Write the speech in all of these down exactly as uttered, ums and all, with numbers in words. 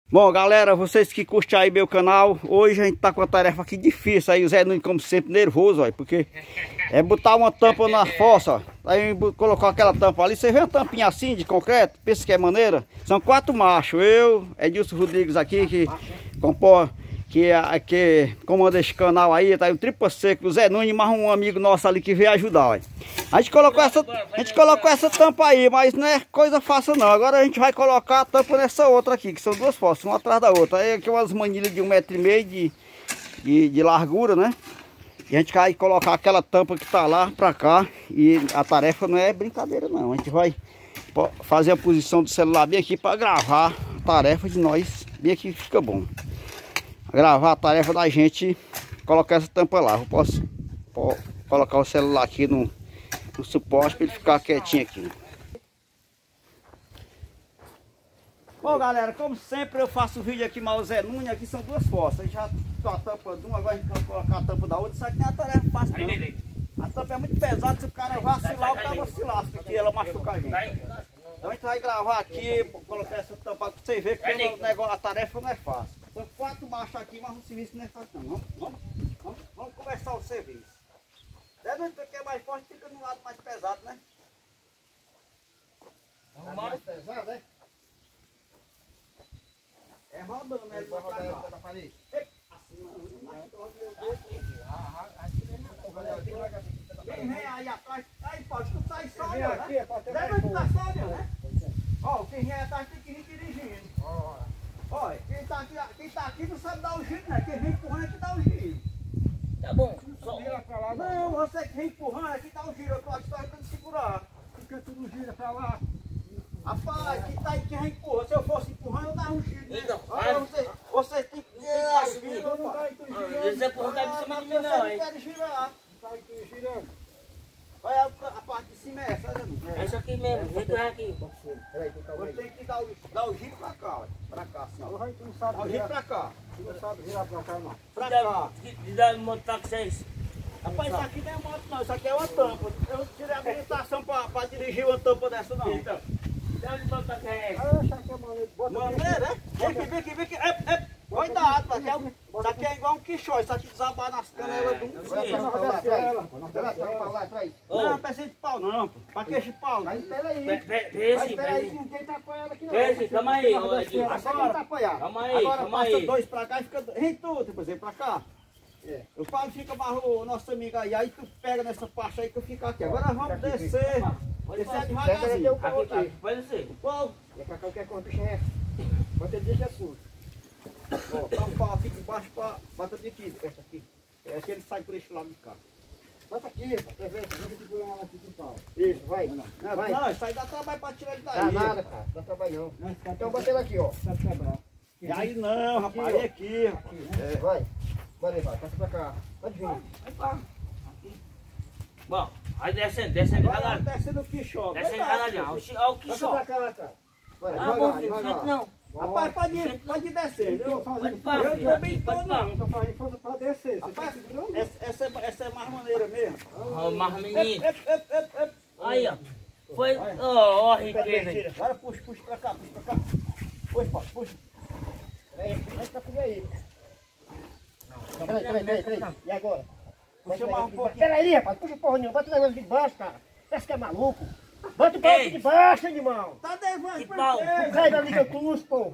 Bom, galera, vocês que curtem aí meu canal, hoje a gente tá com uma tarefa aqui difícil aí, o Zé Nunes, como sempre, nervoso, ó, porque é botar uma tampa na fossa, ó. Aí colocou aquela tampa ali, você vê uma tampinha assim de concreto, pensa que é maneira? São quatro machos, eu, Edilson Rodrigues aqui, que compõe, que, que comanda esse canal aí, tá aí o Tripa Seco, o Zé Nunes, mais um amigo nosso ali que veio ajudar, ó. A gente colocou essa, a gente colocou essa tampa aí, mas não é coisa fácil não. Agora a gente vai colocar a tampa nessa outra aqui, que são duas fossas, uma atrás da outra. Aí aqui umas manilhas de um metro e meio de, de, de largura, né? E a gente vai colocar aquela tampa que tá lá pra cá. E a tarefa não é brincadeira não. A gente vai fazer a posição do celular bem aqui para gravar a tarefa de nós. Bem aqui fica bom. Gravar a tarefa da gente colocar essa tampa lá. Eu posso, posso colocar o celular aqui no... o suporte para ele ficar quietinho aqui. Bom, galera, como sempre eu faço vídeo aqui mal Zé Nunes, aqui são duas fossas. A gente já tou a tampa de uma, agora a gente vai colocar a tampa da outra. Isso aqui não é uma tarefa fácil não. A tampa é muito pesada, se o cara vacilar, o cara vacilar, porque ela machuca a gente. Então a gente vai gravar aqui, colocar essa tampa para você ver que o negócio, a tarefa não é fácil. São quatro machos aqui, mas o serviço não é fácil não. Vamos, vamos, vamos, vamos começar o serviço. Deve ser que é mais forte, fica no lado mais pesado, né? É mais pesado, é? É rodando, né? Ele vai rodar na parede. Assim, não, não, quem vem aí atrás, aí pode, tu tá aí só olhando, né? Deve tu tá só olhando, né? Ó, quem vem atrás tem que ir dirigindo. Olha, quem tá aqui, quem tá aqui não sabe dar o giro, né? Quem vem empurrando é que dá o giro. Tá bom. Não, você que vem empurrando aqui dá o giro, eu tô tentando segurar. Porque tudo gira pra lá. Rapaz, quem tá aí que empurra, se eu fosse empurrando eu dava um giro. Né? Olha, você, você tem que dar o giro, rapaz. Esse empurrão tá de cima de mim não, hein? Você não quer girar. Tá aqui girando. Olha a, a parte de cima é essa, né? É isso aqui mesmo, vem cá aqui. Você tem que dar o, dar o giro pra cá, olha. Pra cá, assim, ó. Dá o giro pra cá. Você não sabe girar pra cá, não. Pra cá. De dar moto pra vocês. Rapaz, isso aqui não é moto não, isso aqui é uma tampa. Eu não tirei a habilitação pra, pra dirigir uma tampa dessa não. Então, dá de moto pra cá é essa. Ah, isso aqui é maneiro. Maneiro, é? Vem aqui, vem aqui, vem aqui. É, é. Cuidado, isso aqui é, isso aqui é igual um quichó, isso aqui desabar nas canelas do... Não, não precisa de pau não, pô. Pra que esse pau? Mas espera aí. Vê se, espera aí que ninguém tá apoiando aqui não. Vê se, calma aí. Agora, calma aí, agora calma passa aí. dois pra cá e fica... Vem tu, depois vem pra cá. É. O Paulo fica mais o nosso amigo aí, aí tu pega nessa parte aí que eu fico aqui. Agora vamos descer. Descer devagarzinho. Aqui, pode ser. O Paulo. E pra cá o que é que uma bicha é? Bota ele deixa sujo. Ó, tá um pau aqui de baixo pra... Bota de aqui, essa aqui. É que ele sai por esse lado de cá. Bota aqui, pra ver. Deixa eu segurar ela aqui com o pau. Isso, vai. Não, não, vai. Não, isso aí dá trabalho pra tirar ele daí. Dá nada, cara. Dá trabalho não. Então bota ele aqui, ó. E aí não, rapaz. É aqui, aqui. É. Vai. Vai levar, passa pra cá. Pode vir. Vai pra. Bom, aí descendo, descendo Vai devagar. descendo o quichó. Descendo devagar. Olha o que Passa só. pra cá, cara. Vai, Ah, bom, filho, não. Rapaz, pode ir, pode ir descer. Eu Pode eu parar, também tô pode não. Tô fazendo força pra descer. Rapaz, essa, essa, é- essa é mais maneira mesmo. Ó, mas menino. Ep, ep, ep, ep. Aí, ó. Foi. Ó, ó, riqueza. Agora puxa, puxa pra cá, puxa pra cá. Puxa, puxa, puxa. Aí, vai pra comer aí. Peraí, peraí, peraí, peraí. E agora? Puxa mais um pouquinho. Peraí, rapaz, puxa porra nenhuma. Bota o negócio de baixo, cara. Parece que é maluco. Bota o pau aqui de baixo, irmão. Tá nervoso Que por pau. quê? Sai da liga cruz, porra.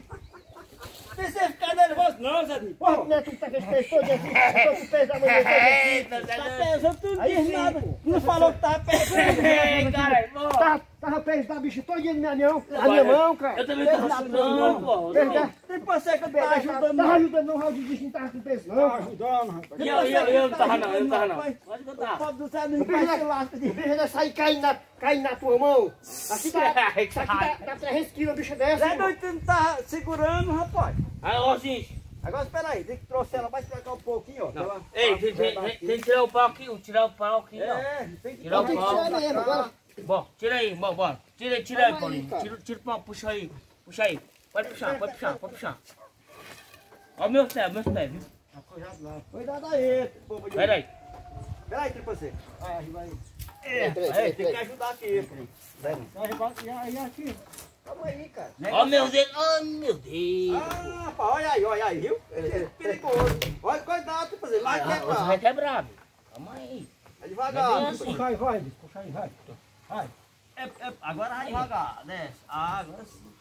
Não precisa ficar nervoso não, Zé Nunes. Porra, não é tu que tá com esse peso todo aqui. Eu tô com o peso da manhã todo aqui. Eita, Tá Zé. pesando tudo Aí diz sim, nada. pô. Não falou que tava pesando. Ei, cara, bom. Tá, tava peso da bicha todinha na minha mão. Na minha mão, cara. Eu também tô ajudando, pô. Peso da... Tem você que tá ajudando Tava não. ajudando não, Raul de bicho não tava com peso não. Tava ajudando, rapaz. E eu, eu, eu não tava não, eu não tava não. Rapaz, Pode O contar. pobre do Zé O Nunes bicho vai se lasca O de... bicho vai sair caindo na, caindo na tua mão. Aqui tá, isso aqui dá, dá trezentos quilos, bicho dessa. Zé irmão. Nunes tu não tá segurando, rapaz. Aí, ó, gente. Agora espera aí, tem que trouxer ela mais pra cá um pouquinho, ó. Ela- Ei, tem, tem, tem, tem que tirar o pau aqui, tirar o pau aqui, ó. É, tem que Tirar o Tem que pau. tirar mesmo, agora. Bom, tira aí, bom, bom. Tira aí, tira aí, Calma aí, Paulinho. cara. Tira, tira o pau, puxa aí. Puxa aí. Pode puxar, pode puxar, pode puxar. Ó, meu pé, meu pé, viu? Cuidado aí, povo de... Pera aí. Pera aí, tripa seca. Aí, vai. É, Peraí, aí, peraí, tem que peraí. ajudar aqui. Zé Nunes. Aí, vai, e aí, aqui. Calma aí, cara. Ó meu Deus, oh meu Deus. Ah, rapaz, olha aí, olha aí, viu? É perigoso. Olha, cuidado, tipo assim, vai Ah, você quebrar. vai quebrar, bicho. Calma aí. É devagar. Não é assim. Puxa aí, vai, bicho. Puxa aí, vai. Vai. É, é, agora vai devagar, desce. Ah, agora sim.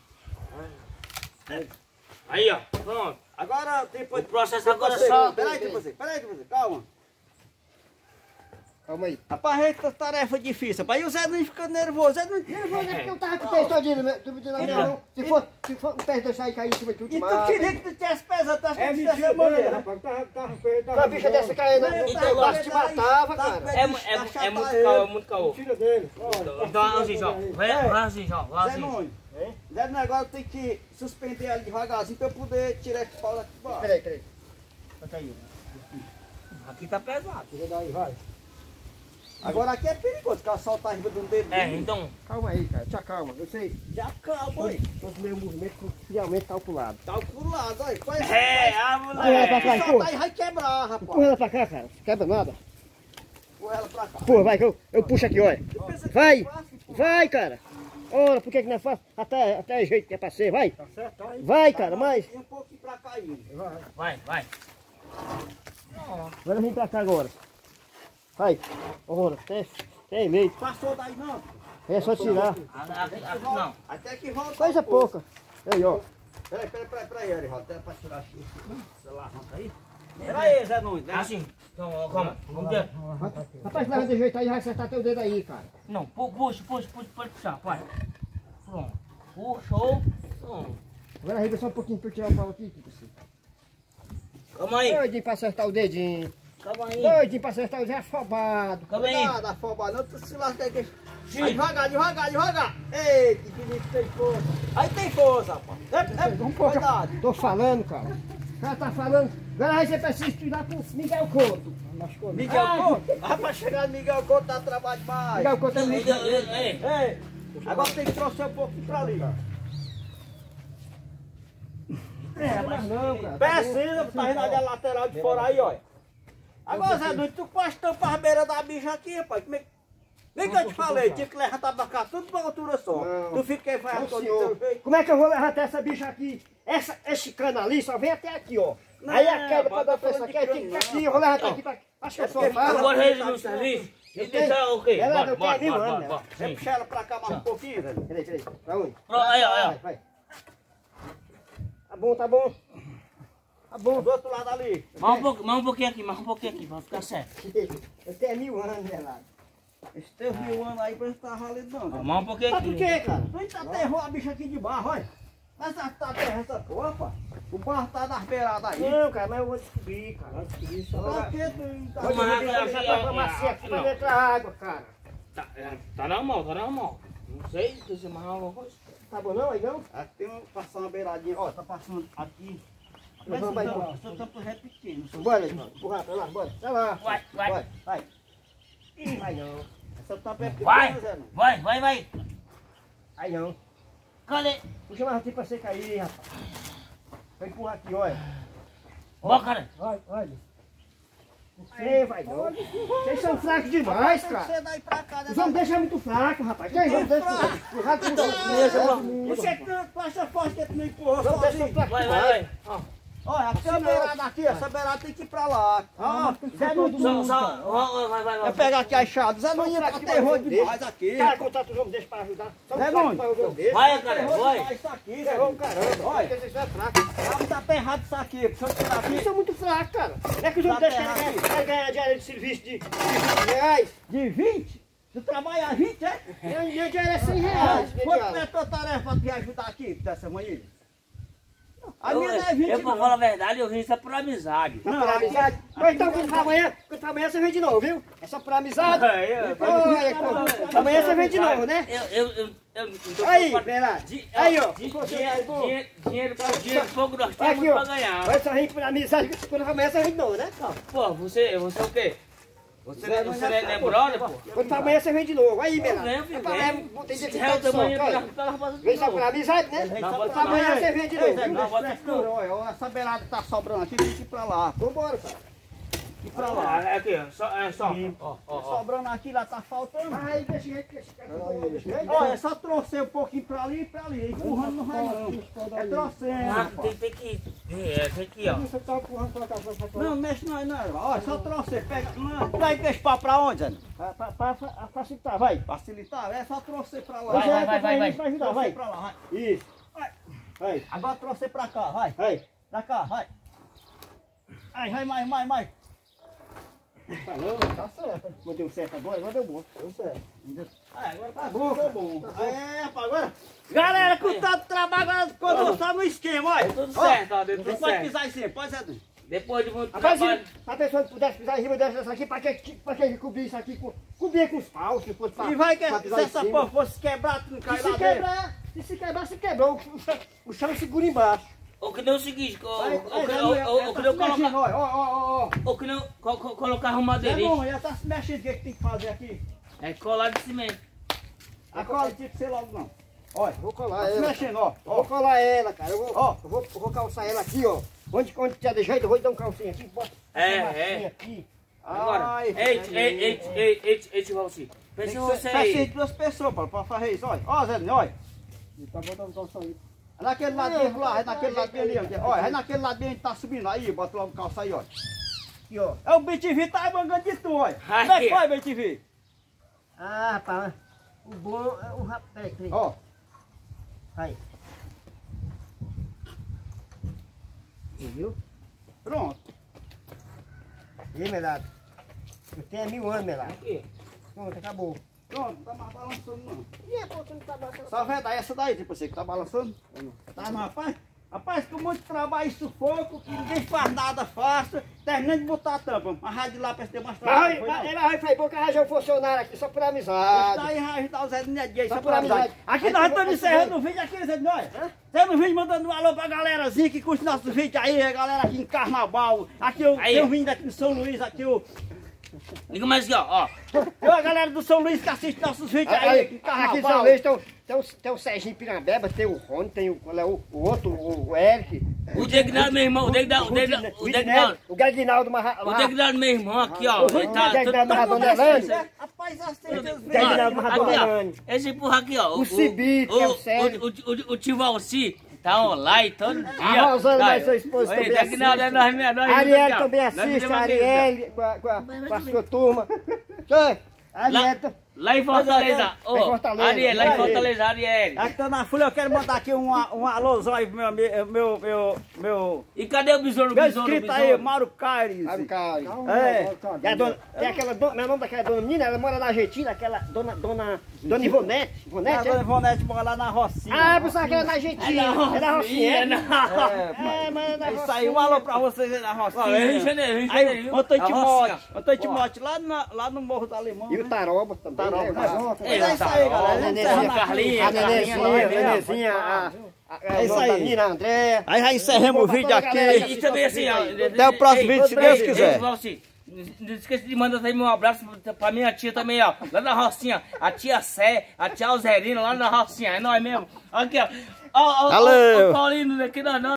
Aí, ó. Pronto. Agora, tipo... O processo tipo agora assim, só- Peraí, tipo assim, peraí, tipo assim, calma. Calma aí. Rapaz, essa tarefa é difícil, rapaz. E o Zé não fica nervoso, Zé não... Nervoso é porque eu tava com o pé todinho, né? Tu me deu na minha mão. Se for, se for o pé deixar aí cair em cima de tudo, E tu mata. queria que tu tivesse pesado, tu acha que É tu mentira, tivesse mano, maneira, rapaz. Tava, tava feio, tava. Uma bicha dessa caindo no Então, braço te matava, tá cara. com É, medo de é, é achatar muito ele. caô, é muito caô. Tira dele. Olha, Então, assim, ó. Vai, vai assim, ó. Vai Zé assim. Nunes, Hein? Zé Nunes, agora tem que suspender ela devagarzinho pra eu poder tirar esse pau daqui de baixo. Peraí, peraí. Bota aí. Aqui tá pesado. Tira daí, vai. Agora aqui é perigoso, ficar soltar a riba de um dedo. É, então. Calma aí, cara. Te acalma. Eu sei. Já calma, aí. Todos os meus movimentos friamente calculados. Tá pro lado, olha. Faz É, a Vai, vai, mulher. vai. soltar e vai quebrar, rapaz. Empurra ela pra cá, cara. Não quebra nada. Empurra ela pra cá. Empurra, vai, que eu, eu puxo aqui, olha. Eu pensei que Vai. era fácil, pô. Vai, cara. Ora, por que que não é fácil? Até, até jeito que é pra ser, vai. Tá certo, tá aí. Vai, cara, mais. E um pouquinho pra cá ainda. Vai, vai. Agora vem pra cá agora. Vai. Ora, até, até leite. Passou daí não. É só tirar. Aqui, aqui não. Até que volta. Coisa um pouco. pouca. Aí, ó. Peraí, peraí, peraí, peraí, Ariel. Até pra tirar a chuva. Celular, arranca aí. Peraí, Zé Nunes. né? Assim. Então, calma. Vamos ver. Rapaz, leva de jeito aí, vai acertar teu dedo aí, cara. Não, pu- puxa, puxa, puxa, pode puxar, vai. Pronto. Puxou. Pronto. Agora arrega só um pouquinho pra eu tirar o pau aqui, tipo assim. Calma aí. Doidinho pra acertar o dedinho. Calma aí. Doidinho pra acertar o dedinho afobado. Calma aí. Cuidado, afobado. Não, tu se lasca aí. Sim. Aí, devagar, devagar, devagar. Eita, que Felipe tem força. Aí tem força, rapaz. É, é, Um pouco. cuidado. Tô falando, cara. O cara tá falando. Agora aí você precisa estudar com Miguel Couto. Miguel Ah, Couto. Rapaz, chegar no Miguel Couto dá trabalho demais. Miguel Couto é muito. Ei, Ei, agora tem que trouxer um pouquinho pra ali. É, mas não, cara. Precisa, tá vendo ali a lateral de fora aí, olha. Agora, Zé Nunes, tu quase tampa a beira da bicha aqui, rapaz. Como é que... Nem que eu te falei, tinha que levantar pra cá, tudo pra altura só. Não. Tu fica aí, faz Não, todo o senhor. teu jeito. Como é que eu vou levantar essa bicha aqui? Essa, esse cano ali só vem até aqui, ó. Não, aí a queda pra bota dar falando força de aqui, aí tem que cano, ficar aqui, não. eu vou levantar aqui pra... Acho que eu sou porque fala. agora ele no serviço. E deixar o quê? Ela- Bora, eu bora, quero ir, bora, mano, bora. Quer Sim. puxar ela pra cá mais um pouquinho, Zé? Peraí, peraí. Pra onde? Pronto, aí, ó, aí, Vai, vai. Tá bom, tá bom. Tá bom. Do outro lado ali. Mais um pouquinho, mais um pouquinho aqui, mais um pouquinho aqui, pra ficar certo. Eu tenho mil anos, velado. Esse teu mil anos aí parece que tá valendo não. Zé. Mais um pouquinho Mas por aqui. quê, cara? Tu ainda aterrou a bicha aqui de barro, olha. Essa tá terra, essa porra, pá. O barro tá das beiradas aí. Não, cara, mas eu vou descobrir, cara. Vou descobrir só. Pra que tu ainda tá... Olha, eu vou Mas, deixar assim, essa ó, macia aqui pra não. não entrar água, cara. Tá, é, tá na mão, tá na mão. Não sei se você mais alguma coisa. Tá bom não, aí não? Aqui tem um, passar uma beiradinha, ó, tá passando aqui. Mas Mas vamos, vai, não, vai. só tô repetindo. Só... Bora, irmão. Empurrar pra lá, bora. Vai lá. Vai, vai. Vai, vai. Ih, vai não. Essa tampa é pequena, Vai, Zé Nunes. vai, vai, vai. Aí não. Cadê? Puxa mais aqui pra você cair, rapaz. Vai empurrar aqui, olha. Bora, cara. Vai, olha. Você vai não. Vocês são fracos demais, cara. Você daí pra cá, Os homens deixam muito fraco, rapaz. Quem vamos deixar empurrar com os Você que tu acha forte que tu não empurrou Vamos deixar sozinho. fraco Vai, vai, demais. vai. Ó, Olha, aqui é a beirada aqui, essa beirada tem que ir pra lá. Ah, Zé Nunes, só, só, ó, vai, vai, eu vai. pegar aqui a chave. Zé Nunes aterrou demais aqui. Cara, contato os homens deixa pra ajudar. Só Zé um fraco Nunes. pra resolver desse. Vai, cara, Aterrou vai. demais isso aqui, Zé Ferrou o Nunes. caramba. Olha. Porque vocês são fracos. Ah, tá aperrado isso aqui. Deixa eu tirar Vocês aqui. são muito fracos, cara. Não é que os homens Tá deixam ferrado. ganhar, querem ganhar diária de serviço de de vinte reais. De vinte? Tu trabalha vinte, é? Minha, minha diária é cem Ah, reais. minha quanto diária. é a tua tarefa pra te ajudar aqui, dessa manhã? A Eu, minha não é vinte, eu, pra não. falar a verdade, eu vim isso é por amizade. Tá por amizade? Mas então quando for amanhã, quando for amanhã você vem de novo, viu? É só por amizade. É, é, Olha, pô, amanhã você vem de novo, né? Eu, eu, eu, eu, eu tô Aí, preocupado. Bernardo. Di- Aí, ó. di- Você dinheiro, vai, pô. dinheiro, dinheiro, dinheiro pouco nós Olha temos aqui, ó. pra ganhar. Vai só rir por amizade, quando for amanhã você vem de novo, né? Pô, você, você é o quê? Você, Zé você Nunes não é, já não é tá, brother, pô. pô? Quando for amanhã você vem de novo. Aí, Eu Bernardo. venho, filho, É pra- venho. é- tem Se que é o ter tamanho, sorte, eu olha. tava fazendo Vem de só por novo. amizade, né? Não, Quando bota for amanhã mais. você vem de Ei, novo, Zé viu? Nunes, presta atenção, olha, essa beirada que tá sobrando aqui, tem que ir pra lá. Vambora, cara. E pra lá. Ah, é aqui, ó. Só, é só. Sim. Ó, ó, ó. Sobrando aqui, lá tá faltando. Aí, deixa eu deixa eu- Olha, é só trouxer um pouquinho pra ali e pra ali. Empurrando não vai não. É Ah, trouxendo. tem, tem que. É, tem que, ó. Você tá empurrando pra cá, pra cá, pra cá. Não, mexe não, não. Olha, só trouxer. Pega. Não, vai deixar pra onde, Zé? Pra- pra- pra- pra facilitar, vai. Facilitar, é só trouxer pra lá. Vai, vai, vai, vai, vai. Vai ajudar, Trouxer vai. pra lá, vai. Isso. Vai. Vai, Agora trouxer pra cá, vai. vai. Pra cá, vai. Aí, vai mais, mais, mais. Tá não, tá certo. Não deu certo agora, agora deu bom. Deu certo. Aí, agora tá bom, tá bom. É, rapaz, agora. Galera, com tanto trabalho, agora quando só no esquema, olha. Deu tudo Ó, certo, ó, deu Não tudo pode certo. pisar em cima, pode ser. Depois de muito Rapaz, trabalho. se a pessoa pudesse pisar em cima dessa aqui, pra que, pra que cobrir isso aqui? Com, cobrir com os paus, se fosse pra, E vai que pra se pisar em essa cima. porra fosse quebrar, tu não cai Se lá se dentro. quebrar, se se quebrar, se quebrou. O chão, o chão segura embaixo. Ou que nem o seguinte, ou, Vai, ou, vai, que- Zé, ou, Nuno, ou, já ou que tá nem se mexendo, colocar. ó, ó, ó, ó. Ou que nem co- co- colocar um Zé madeirinho. Nuno, já tá se mexendo, o que é que tem que fazer aqui? É colar de cimento. A cola tinha que ser logo não. Olha, Vou colar tá se ela. mexendo, ó. Eu vou Ó, colar ela, cara. Eu vou, Ó. eu vou, eu vou calçar ela aqui, ó. Onde, onde tiver de jeito, eu vou dar um calcinho aqui. Bota É, essa massinha é. aqui. Agora, Ai, ei, ei, ei, ei, ei, ei, tio Valci. tem Pensa que você ser, precisa aí. de duas pessoas pra, pra fazer isso, olha. Ó, Zé Nuno, olha. Tá botando calção aí. É naquele ladinho lá, é naquele ladinho ali, ó. Olha, é naquele ladinho que tá subindo aí, bota logo o calça aí, ó. Aqui, ó. É o B T V tá mangando de tu, olha. Como é que foi, B T V? Ah, rapaz. O bom é o rapaz. Peraí, peraí. Ó, Aí. Viu? pronto. E aí, Melado? Eu tenho mil anos, Melado. Aqui. Pronto, acabou. Pronto, não tá mais balançando não. E a ponta não tá baixando? Só vai dar essa daí, tipo assim, que tá balançando. Tá, não, rapaz? Rapaz, com muito trabalho e sufoco, que ninguém faz nada fácil, terminando de botar a tampa. Mas vai de lá pra ter mais Vai, trabalho. foi, vai, não. ela vai fazer boca arranjar um funcionário aqui só por Isso amizade. daí vai ajudar o Zé Nedinho aí, Só só por por amizade. amizade. Aqui Aí nós tu- estamos aí tu encerrando vai. o vídeo aqui, Zé Nedinho. Hã? Temos um vídeo mandando um alô pra galerazinha que curte nosso vídeo aí, a galera aqui em Carnaval. Aqui eu Aí. tenho vindo aqui do São Luís, aqui o... Liga mais aqui, ó. ó. Eu, a galera do São Luís que assiste nossos vídeos aí, Aí, em aqui em Carnaval. São Luís tem, o- tem, o, tem o Serginho Pirambeba, tem o Rony, tem o, qual é o, o outro, o, o Eric. O Degnado, meu irmão. O Degnado, o Degnado, o Degnado. O Gaguinaldo Marra... O Degnado, meu irmão, aqui, ó. O Ele tá. Degnado todo- Maradona Elane. Rapaz, assiste os vídeos. Degnado Aqui, Maradona ó. Elane. Esse empurra aqui, ó. O Cibite, que é o Sérgio. O, o, o, o tio Valci tá online todo dia. A Rosana, Tá, mais sua esposa, Oi, também Degnado, é assiste. nós, é nós. A Ariel aqui, ó. também Nós assiste, fizemos a aqui, ó. Ariel com a, com a, com a sua turma. Tchê, a Lá, Ariel... lá em Fortaleza. Lá Ô, em Fortaleza. Ariel, lá em Ariel. Fortaleza, Ariel. Aqui tá na folha, eu quero mandar aqui um, um alôzão aí pro meu, ami- meu, meu, meu, E cadê o besouro, meu besouro, inscrito aí, besouro? Mauro Caires. Sabe, cara? É. E a dona, tem aquela dona, meu nome daquela dona menina, ela mora na Argentina, aquela dona, dona, dona Ivonete, A Ivonete, dona é? Ivonete mora lá na Rocinha. Ah, pensava que era na Argentina, é na Rocinha, é? não. É, mas é na É isso aí, Rocinha. um alô pra vocês aí na Rocinha. Ó, é Rio de Janeiro, Rio de Aí, Janeiro, viu? Antônio A Timote, Rocinha. Antônio Timote, lá, na, lá no Morro do Alemão. E o né? Taroba também, Taroba, né? tá. Mas, É isso aí, galera. A Vamos Nenezinha, encerrar aqui. Carlinha, a Nenezinha, a Carlinha, Nenezinha, a, a, É a, isso a aí. menina, a Andréia. Aí já encerramos o vídeo aqui. E também assim, ó. Até o próximo vídeo, se Deus quiser. Valci, não esqueça de mandar também um abraço pra minha tia também, ó. Lá na Rocinha. A tia Sé, a tia Alzerina lá na Rocinha. É nós mesmo. Aqui, ó. Ó, ó, ó, Valeu. ó, Paulino, aqui nós não.